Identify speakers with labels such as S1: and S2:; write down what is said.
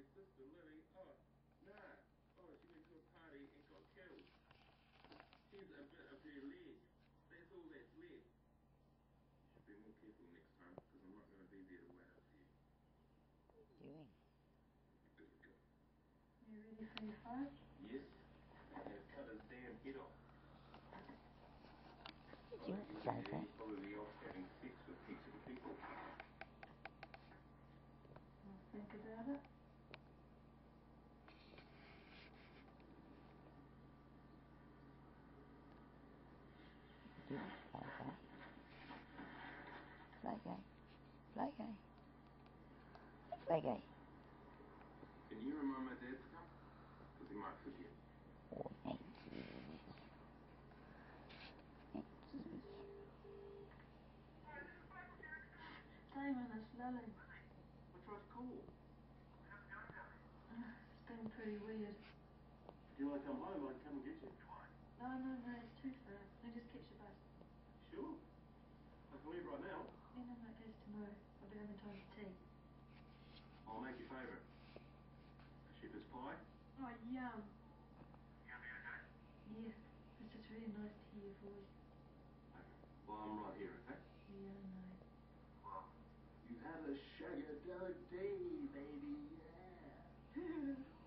S1: sister Lily, nah. She went to a party and got killed. She's a bit of her leg. That's all that's left. Should be more careful next time, because I'm not going to be there to wait up for you.
S2: What are you doing?
S3: You ready for your fight?
S1: Yes. I'm going to cut his damn head off.
S2: You didn't say that.
S1: He's probably off having sex with heaps of people.
S3: I'll think about it.
S2: You didn't say that. Play gay. Play gay. Play gay.
S1: Can you remind my dad to come? Because he might forget.
S2: Oh, thank you. Thank you.
S3: Damon, it's Lily.
S1: I tried to call.
S3: It's been pretty weird.
S1: If you want to come home, I can come and get you.
S3: No, it's too far. I just catch the bus.
S1: Sure. I can leave right now.
S3: No, that's tomorrow. I'll be having time for tea.
S1: I'll make your favourite. A shepherd's pie.
S3: Oh, yum.
S1: You gonna be okay?
S3: Yeah, it's just really nice to hear your voice.
S1: Okay. Well, I'm right here, okay?
S3: Yeah, I know.
S1: Well, you have a sugar day, baby, yeah.